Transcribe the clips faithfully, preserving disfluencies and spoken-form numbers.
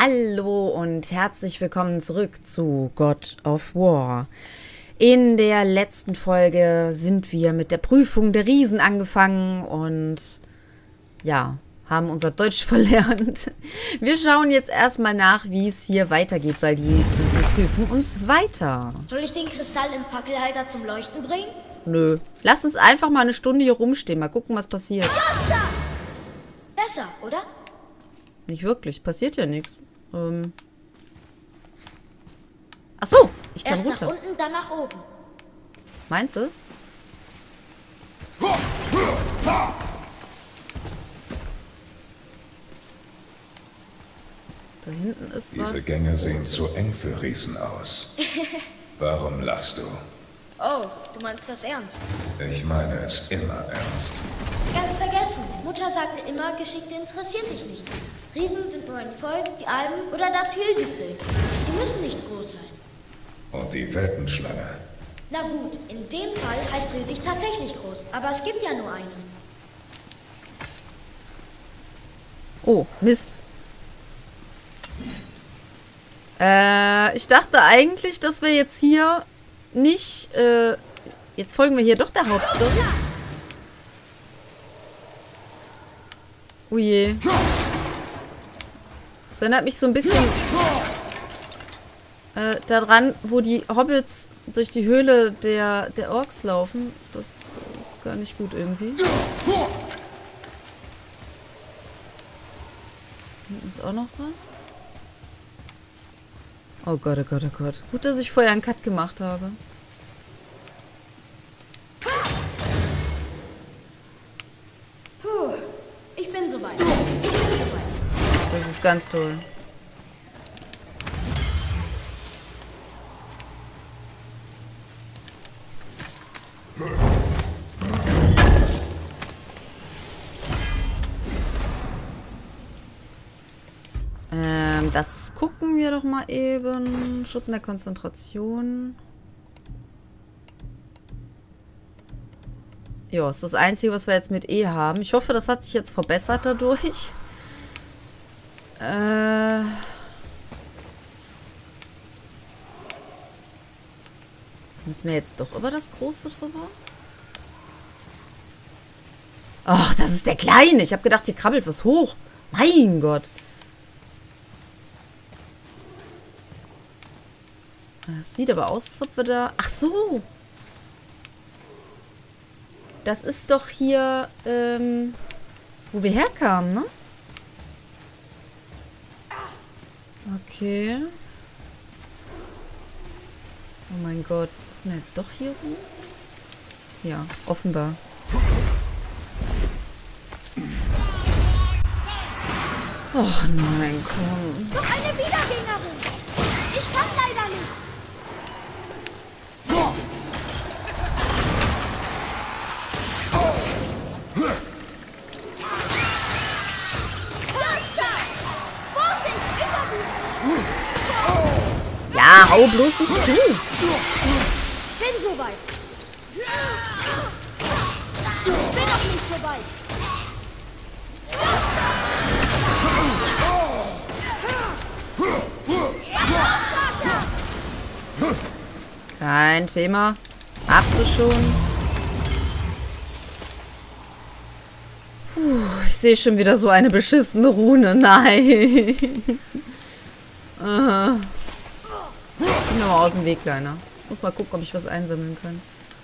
Hallo und herzlich willkommen zurück zu God of War. In der letzten Folge sind wir mit der Prüfung der Riesen angefangen und ja, haben unser Deutsch verlernt. Wir schauen jetzt erstmal nach, wie es hier weitergeht, weil die Riesen prüfen uns weiter. Soll ich den Kristall im Fackelhalter zum Leuchten bringen? Nö, lass uns einfach mal eine Stunde hier rumstehen, mal gucken, was passiert. Besser, oder? Nicht wirklich, passiert ja nichts. Ähm. Ach so, ich kann Erst runter. nach unten, dann nach oben. Meinst du? Da hinten ist was. Diese Gänge sehen zu eng für Riesen aus. Warum lachst du? Oh, du meinst das ernst? Ich meine es immer ernst. Ganz vergessen. Mutter sagte immer, Geschichte interessiert dich nicht. Riesen sind nur ein Volk wie Alben oder das Hildefilm. Sie müssen nicht groß sein. Und die Weltenschlange? Na gut, in dem Fall heißt riesig tatsächlich groß. Aber es gibt ja nur eine. Oh, Mist. Äh, ich dachte eigentlich, dass wir jetzt hier nicht, äh, jetzt folgen wir hier doch der Hauptstory. Oh je. Das erinnert mich so ein bisschen äh, daran, wo die Hobbits durch die Höhle der, der Orks laufen. Das ist gar nicht gut irgendwie. Hier ist auch noch was. Oh Gott, oh Gott, oh Gott. Gut, dass ich vorher einen Cut gemacht habe. Puh, ich bin soweit. Ich bin soweit. Das ist ganz toll. Ähm, das gucken wir doch mal eben. Schuppen der Konzentration. Ja, ist das Einzige, was wir jetzt mit E haben. Ich hoffe, das hat sich jetzt verbessert dadurch. Äh... Müssen wir jetzt doch über das Große drüber? Ach, das ist der Kleine. Ich habe gedacht, hier krabbelt was hoch. Mein Gott. Das sieht aber aus, als ob wir da... Ach so. Das ist doch hier, ähm, wo wir herkamen, ne? Okay. Oh mein Gott. Müssen wir jetzt doch hier rum? Ja, offenbar. Och nein, komm. Noch eine Wiedergängerin. Ich kann leider nicht. Ja, hau bloß nicht zu. Bin soweit. Bin noch nicht so weit. Kein Thema. Habst du schon. Puh, ich sehe schon wieder so eine beschissene Rune. Nein. Aha. Geh mir mal aus dem Weg, Kleiner. Muss mal gucken, ob ich was einsammeln kann.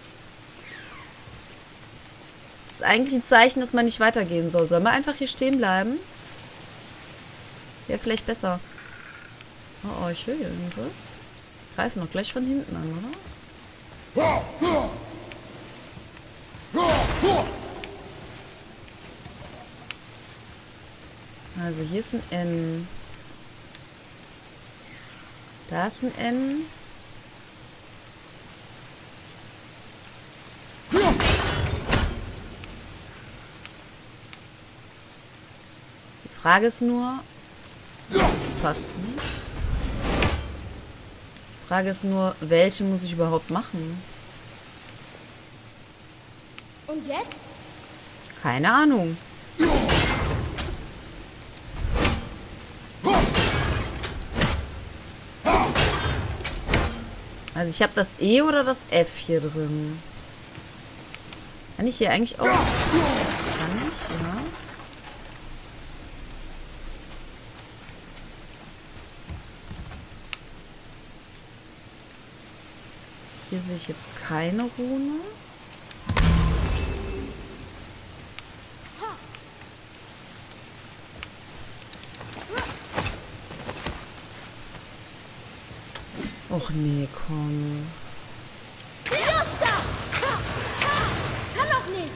Das ist eigentlich ein Zeichen, dass man nicht weitergehen soll. Sollen wir einfach hier stehen bleiben? Wäre vielleicht besser. Oh, oh, ich höre hier irgendwas. Greifen noch gleich von hinten an, oder? Also hier ist ein N. Da ist ein N. Die Frage ist nur, das passt nicht. Die Frage ist nur, welche muss ich überhaupt machen? Und jetzt? Keine Ahnung. Also ich habe das E oder das F hier drin. Kann ich hier eigentlich auch... Kann ich, ja. Hier sehe ich jetzt keine Rune. Och nee, komm. Kann doch nicht.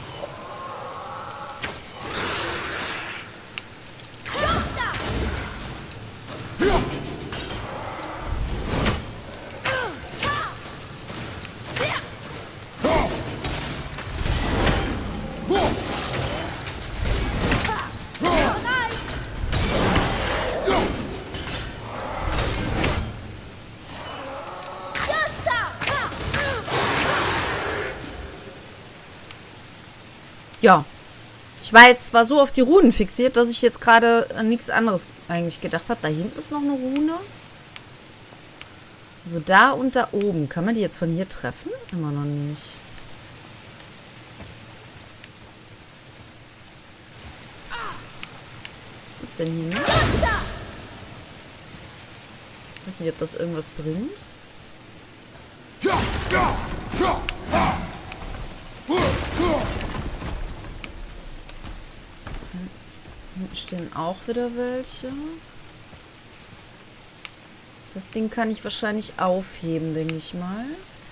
Ja. Ich war jetzt zwar so auf die Runen fixiert, dass ich jetzt gerade an nichts anderes eigentlich gedacht habe. Da hinten ist noch eine Rune. Also da und da oben. Kann man die jetzt von hier treffen? Immer noch nicht. Was ist denn hier nicht? Ich weiß nicht, ob das irgendwas bringt. Hinten stehen auch wieder welche. Das Ding kann ich wahrscheinlich aufheben, denke ich mal.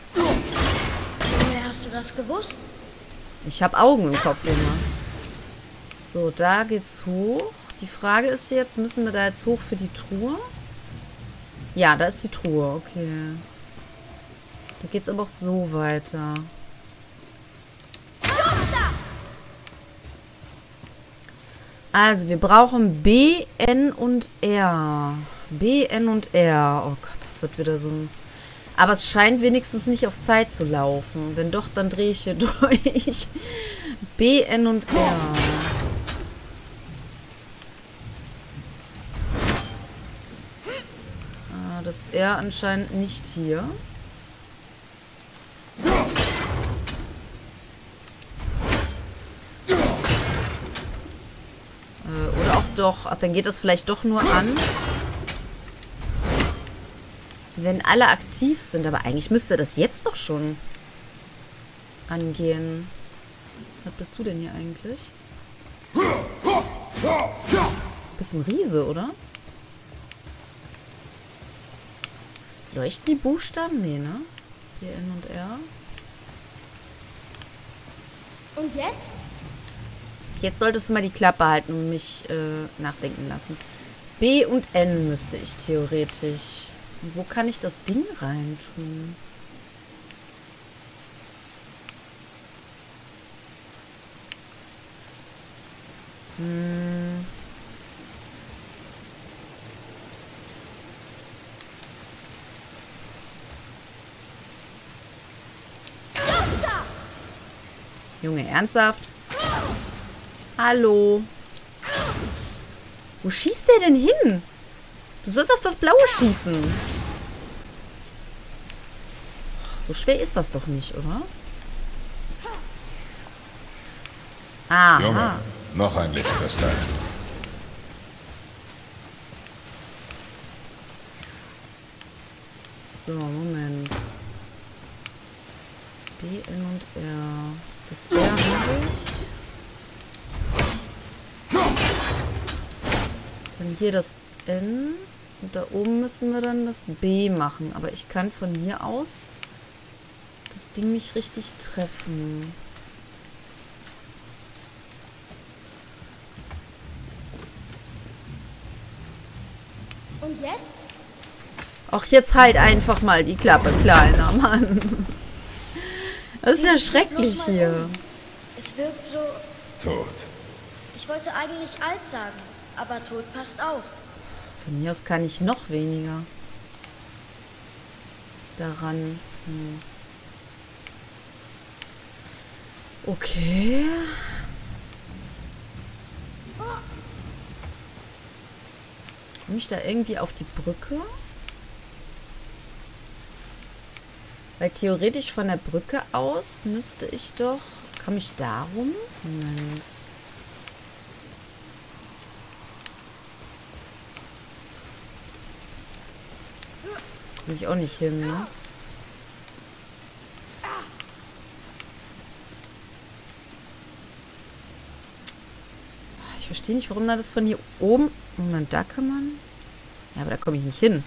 Woher hast du das gewusst? Ich habe Augen im Kopf immer. So, da geht's hoch. Die Frage ist jetzt, müssen wir da jetzt hoch für die Truhe? Ja, da ist die Truhe, okay. Da geht's aber auch so weiter. Also, wir brauchen B, N und R. B, N und R. Oh Gott, das wird wieder so ein... Aber es scheint wenigstens nicht auf Zeit zu laufen. Wenn doch, dann drehe ich hier durch. B, N und R. Ah, das R anscheinend nicht hier. Oder auch doch. Ach, dann geht das vielleicht doch nur an, wenn alle aktiv sind. Aber eigentlich müsste das jetzt doch schon angehen. Was bist du denn hier eigentlich? Bist ein Riese, oder? Leuchten die Buchstaben? Nee, ne? B, N und R. Und jetzt? Jetzt solltest du mal die Klappe halten und mich äh, nachdenken lassen. B und N müsste ich theoretisch. Und wo kann ich das Ding reintun? Hm. Junge, ernsthaft? Hallo. Wo schießt der denn hin? Du sollst auf das Blaue schießen. So schwer ist das doch nicht, oder? Aha. Junge, noch ein Lichtkristall. So, Moment. B, N und R. Das R habe ich. Dann hier das N. Und da oben müssen wir dann das B machen. Aber ich kann von hier aus das Ding nicht richtig treffen. Und jetzt? Ach, jetzt halt einfach mal die Klappe, kleiner Mann. Das ist ja schrecklich hier. Es wirkt so... Tot. Ich wollte eigentlich alt sagen, aber tot passt auch. Von hier aus kann ich noch weniger daran. Hm. Okay. Komme ich da irgendwie auf die Brücke? Weil theoretisch von der Brücke aus müsste ich doch... Komme ich da rum? Moment. Komme ich auch nicht hin, ne? Ich verstehe nicht, warum da das von hier oben... Moment, da kann man... Ja, aber da komme ich nicht hin.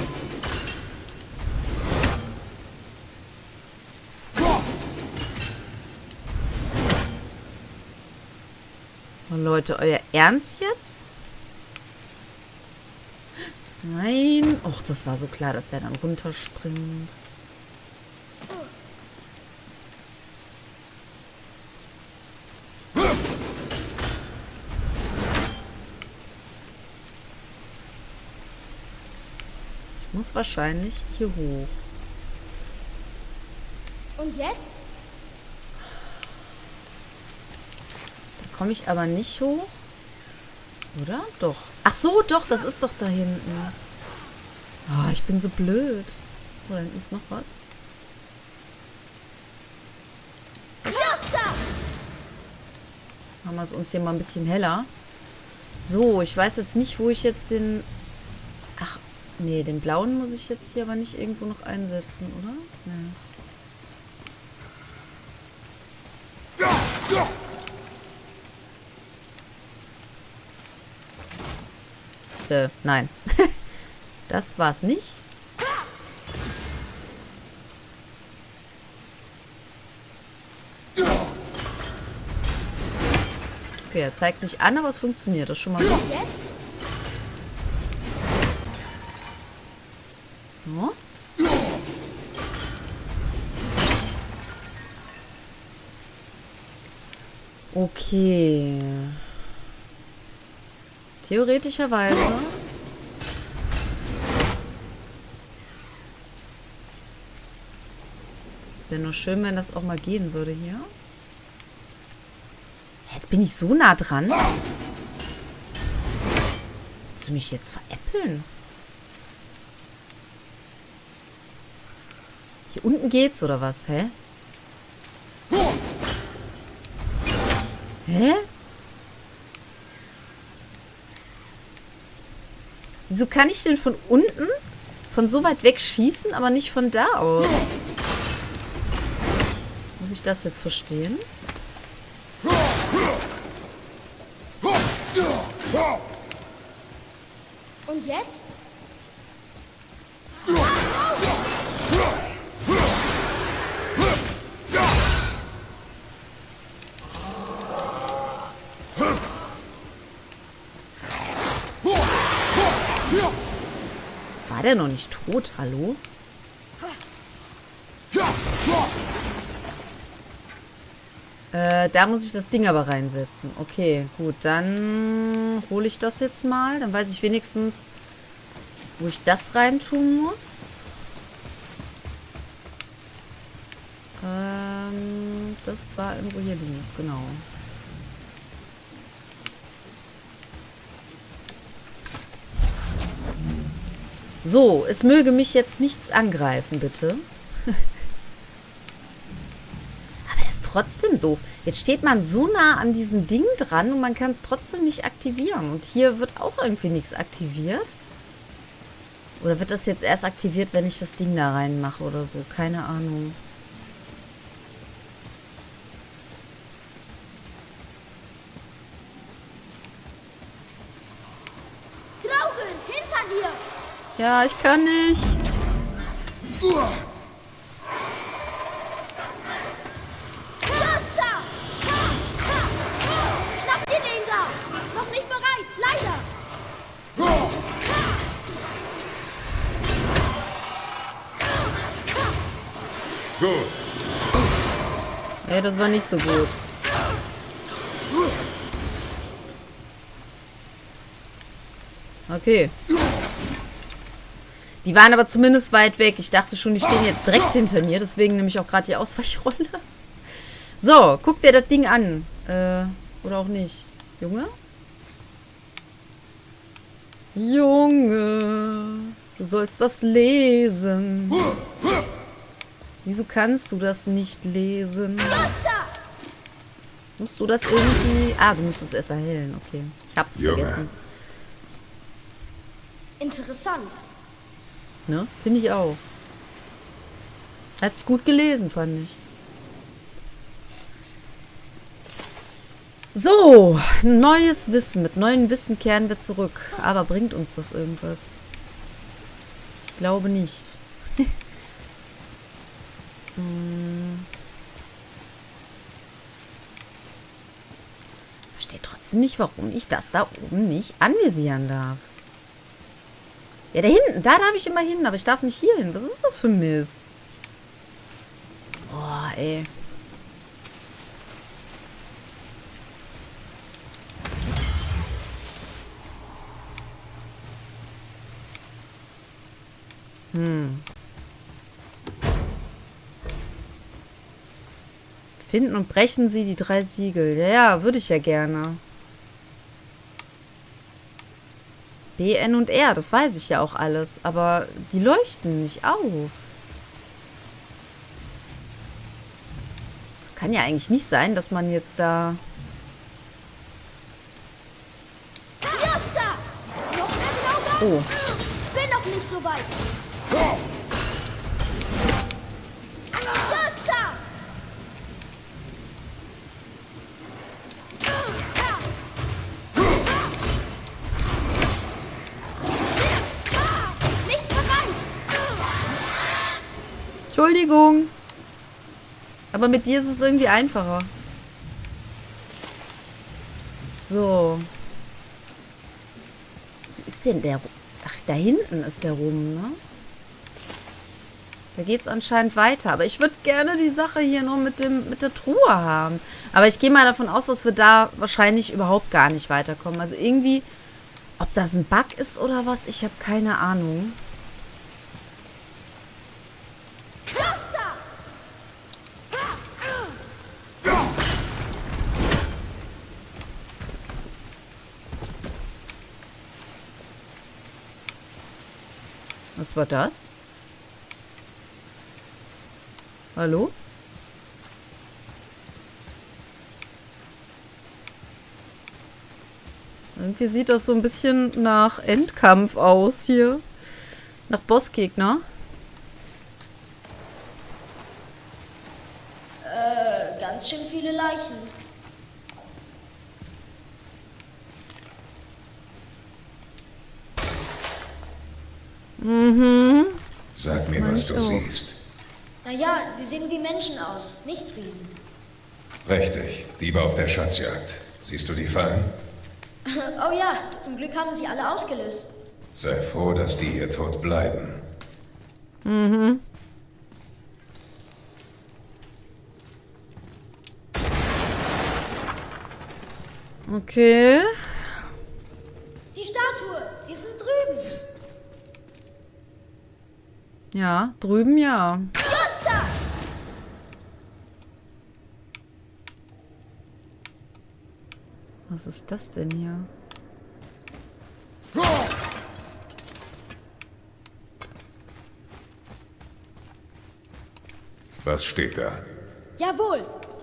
Oh, Leute, euer Ernst jetzt? Nein. Och, das war so klar, dass der dann runterspringt. Ich muss wahrscheinlich hier hoch. Und jetzt? Komme ich aber nicht hoch? Oder? Doch. Ach so, doch, das ist doch da hinten. Oh, ich bin so blöd. Oh, dann ist noch was. So. Machen wir es uns hier mal ein bisschen heller. So, ich weiß jetzt nicht, wo ich jetzt den... Ach, nee, den blauen muss ich jetzt hier aber nicht irgendwo noch einsetzen, oder? Nee. Äh, nein. Das war's nicht. Okay, er zeigt es nicht an, aber es funktioniert. Das ist schon mal gut. So. Okay. Theoretischerweise. Es wäre nur schön, wenn das auch mal gehen würde hier. Jetzt bin ich so nah dran. Willst du mich jetzt veräppeln? Hier unten geht's, oder was? Hä? Hä? Wieso kann ich denn von unten, von so weit weg schießen, aber nicht von da aus? Muss ich das jetzt verstehen? Und jetzt? War der noch nicht tot? Hallo? Äh, da muss ich das Ding aber reinsetzen. Okay, gut. Dann hole ich das jetzt mal. Dann weiß ich wenigstens, wo ich das reintun muss. Ähm, das war irgendwo hier links, genau. So, es möge mich jetzt nichts angreifen, bitte. Aber das ist trotzdem doof. Jetzt steht man so nah an diesem Ding dran und man kann es trotzdem nicht aktivieren. Und hier wird auch irgendwie nichts aktiviert. Oder wird das jetzt erst aktiviert, wenn ich das Ding da reinmache oder so? Keine Ahnung. Draugen, hinter dir! Ja, ich kann nicht. Das da! Schnapp dir den da! Noch nicht bereit, leider! Gut. Ja, das war nicht so gut. Okay. Die waren aber zumindest weit weg. Ich dachte schon, die stehen jetzt direkt hinter mir. Deswegen nehme ich auch gerade die Ausweichrolle. So, guck dir das Ding an. Äh, oder auch nicht. Junge? Junge. Du sollst das lesen. Wieso kannst du das nicht lesen? Musst du das irgendwie... Ah, du musst es erst erhellen. Okay. Ich hab's Junge. vergessen. Interessant. Ne? Finde ich auch. Hat sich gut gelesen, fand ich. So, neues Wissen. Mit neuem Wissen kehren wir zurück. Aber bringt uns das irgendwas? Ich glaube nicht. hm. Verstehe trotzdem nicht, warum ich das da oben nicht anvisieren darf. Ja, da hinten, da darf ich immer hin, aber ich darf nicht hier hin. Was ist das für Mist? Boah, ey. Hm. Finden und brechen Sie die drei Siegel. Ja, ja, würde ich ja gerne. B, N und R, das weiß ich ja auch alles. Aber die leuchten nicht auf. Es kann ja eigentlich nicht sein, dass man jetzt da... Oh. Bin noch nicht so weit. Entschuldigung. Aber mit dir ist es irgendwie einfacher. So. Wie ist denn der... Ach, da hinten ist der rum, ne? Da geht es anscheinend weiter. Aber ich würde gerne die Sache hier nur mit, dem, mit der Truhe haben. Aber ich gehe mal davon aus, dass wir da wahrscheinlich überhaupt gar nicht weiterkommen. Also irgendwie... Ob das ein Bug ist oder was, ich habe keine Ahnung. Was war das? Hallo? Irgendwie sieht das so ein bisschen nach Endkampf aus hier. Nach Bossgegner. Äh, ganz schön viele Leichen. Mhm. Sag mir, was du siehst. Naja, die sehen wie Menschen aus, nicht Riesen. Richtig, Diebe auf der Schatzjagd. Siehst du die Fallen? Oh ja, zum Glück haben sie alle ausgelöst. Sei froh, dass die hier tot bleiben. Mhm. Okay. Die Statue, die sind drüben. Ja, drüben ja. Josta! Was ist das denn hier? Was steht da? Jawohl.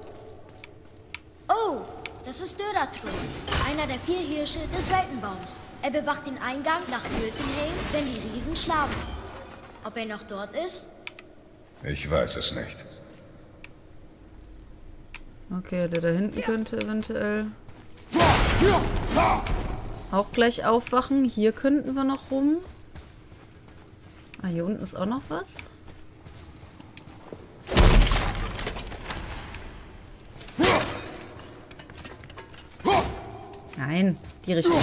Oh, das ist Döratron, einer der vier Hirsche des Weltenbaums. Er bewacht den Eingang nach Jotunheim, wenn die Riesen schlafen. Ob er noch dort ist? Ich weiß es nicht. Okay, der da hinten könnte eventuell auch gleich aufwachen. Hier könnten wir noch rum. Ah, hier unten ist auch noch was. Nein, die Richtung.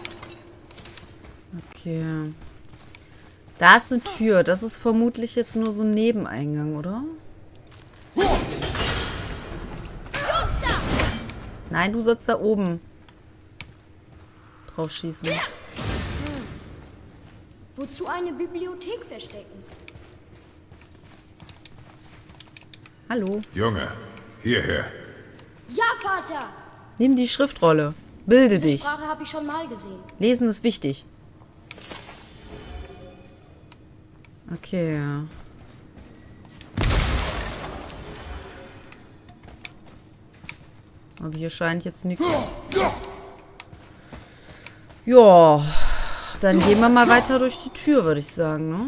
Okay. Da ist eine Tür. Das ist vermutlich jetzt nur so ein Nebeneingang, oder? Nein, du sollst da oben drauf schießen. Hm. Wozu eine Bibliothek verstecken? Hallo. Junge, hierher. Ja, Vater! Nimm die Schriftrolle. Bilde Diese dich. Sprache habe ich schon mal gesehen. Lesen ist wichtig. Okay. Aber hier scheint jetzt nichts. Ja, dann gehen wir mal weiter durch die Tür, würde ich sagen, ne?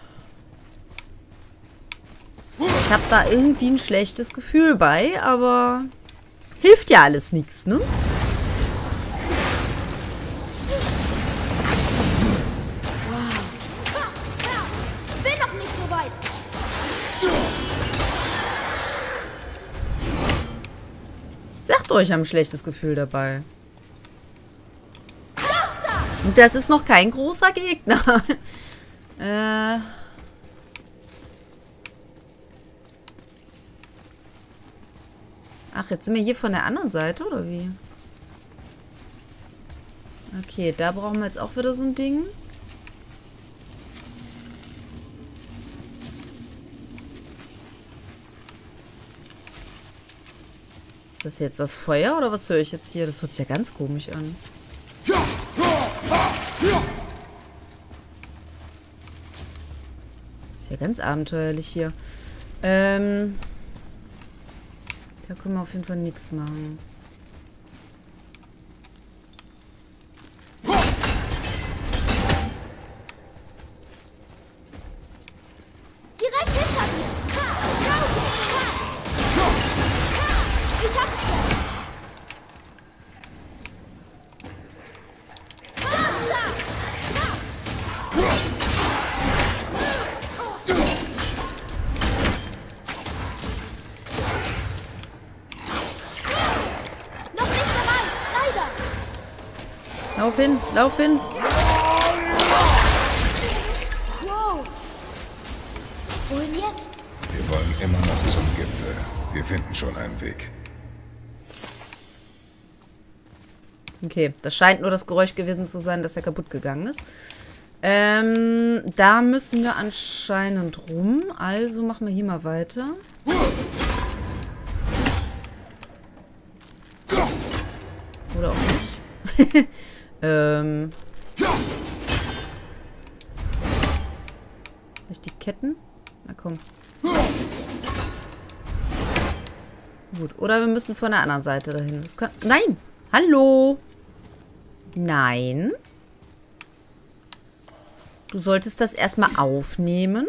Ich habe da irgendwie ein schlechtes Gefühl bei, aber hilft ja alles nichts, ne? Bin noch nicht so weit. Sagt euch, ich habe ein schlechtes Gefühl dabei. Und das ist noch kein großer Gegner. äh... Ach, jetzt sind wir hier von der anderen Seite, oder wie? Okay, da brauchen wir jetzt auch wieder so ein Ding. Ist das jetzt das Feuer, oder was höre ich jetzt hier? Das hört sich ja ganz komisch an. Ist ja ganz abenteuerlich hier. Ähm... Da können wir auf jeden Fall nichts machen. Direkt hinter mir. Ich hab's gleich. Lauf hin, lauf hin. Wow. Wohin jetzt? Wir wollen immer noch zum Gipfel. Wir finden schon einen Weg. Okay, das scheint nur das Geräusch gewesen zu sein, dass er kaputt gegangen ist. Ähm, da müssen wir anscheinend rum. Also machen wir hier mal weiter. Oder auch nicht. ähm. Nicht die Ketten? Na komm. Gut, oder wir müssen von der anderen Seite dahin. Das kann. Nein! Hallo! Nein. Du solltest das erstmal aufnehmen.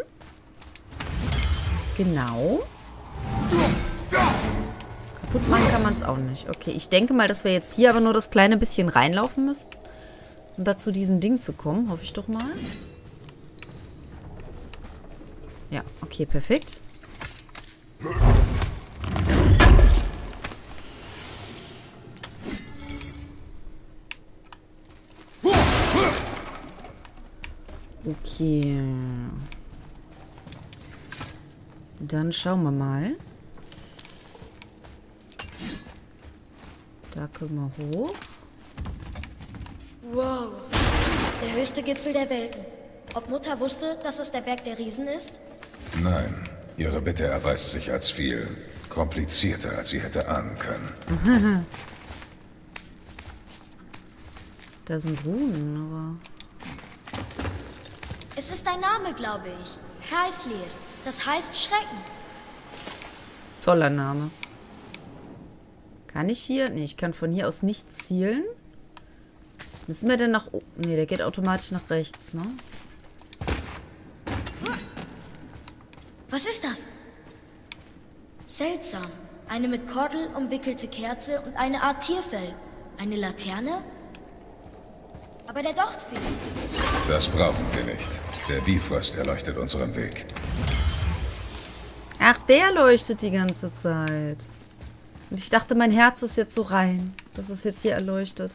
Genau. Kaputt machen kann man es auch nicht. Okay, ich denke mal, dass wir jetzt hier aber nur das kleine bisschen reinlaufen müssen. Um da zu diesem Ding zu kommen. Hoffe ich doch mal. Ja, okay, perfekt. Okay. Dann schauen wir mal. Da können wir hoch. Wow. Der höchste Gipfel der Welten. Ob Mutter wusste, dass es der Berg der Riesen ist? Nein, ihre Bitte erweist sich als viel komplizierter, als sie hätte ahnen können. Da sind Runen, aber... Es ist ein Name, glaube ich. Heislir. Das heißt Schrecken. Toller Name. Kann ich hier? Nee, ich kann von hier aus nicht zielen. Müssen wir denn nach... Oh, nee, der geht automatisch nach rechts, ne? Was ist das? Seltsam. Eine mit Kordel umwickelte Kerze und eine Art Tierfell. Eine Laterne? Aber der Docht fehlt. Das brauchen wir nicht. Der Bifrost erleuchtet unseren Weg. Ach, der leuchtet die ganze Zeit. Und ich dachte, mein Herz ist jetzt so rein. Das ist jetzt hier erleuchtet.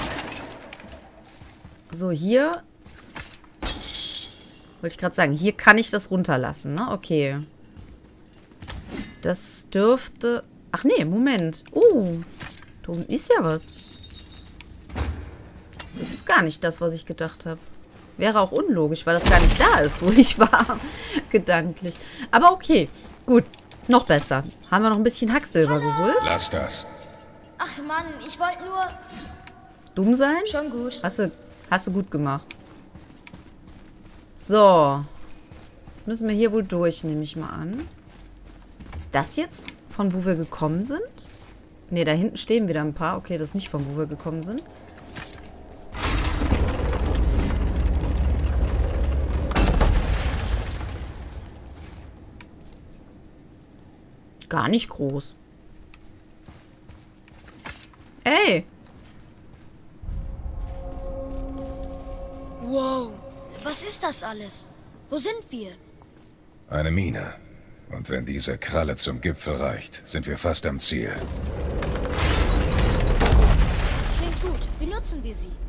So, hier... Wollte ich gerade sagen, hier kann ich das runterlassen, ne? Okay. Das dürfte... Ach nee, Moment. Oh, da unten ist ja was. Das ist gar nicht das, was ich gedacht habe. Wäre auch unlogisch, weil das gar nicht da ist, wo ich war. Gedanklich. Aber okay, gut. Noch besser. Haben wir noch ein bisschen Hacksilber geholt? Lass das. Ach Mann, ich wollte nur... Dumm sein? Schon gut. Hast du, hast du gut gemacht. So. Jetzt müssen wir hier wohl durch, nehme ich mal an. Ist das jetzt von wo wir gekommen sind? Ne, da hinten stehen wieder ein paar. Okay, das ist nicht von wo wir gekommen sind. Gar nicht groß. Ey! Wow, was ist das alles? Wo sind wir? Eine Mine. Und wenn diese Kralle zum Gipfel reicht, sind wir fast am Ziel. Klingt gut. Benutzen wir sie.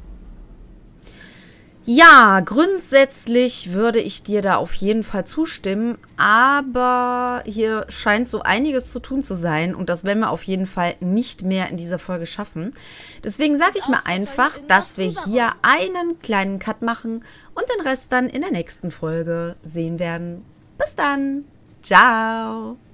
Ja, grundsätzlich würde ich dir da auf jeden Fall zustimmen, aber hier scheint so einiges zu tun zu sein und das werden wir auf jeden Fall nicht mehr in dieser Folge schaffen. Deswegen sage ich mir einfach, dass wir hier einen kleinen Cut machen und den Rest dann in der nächsten Folge sehen werden. Bis dann. Ciao.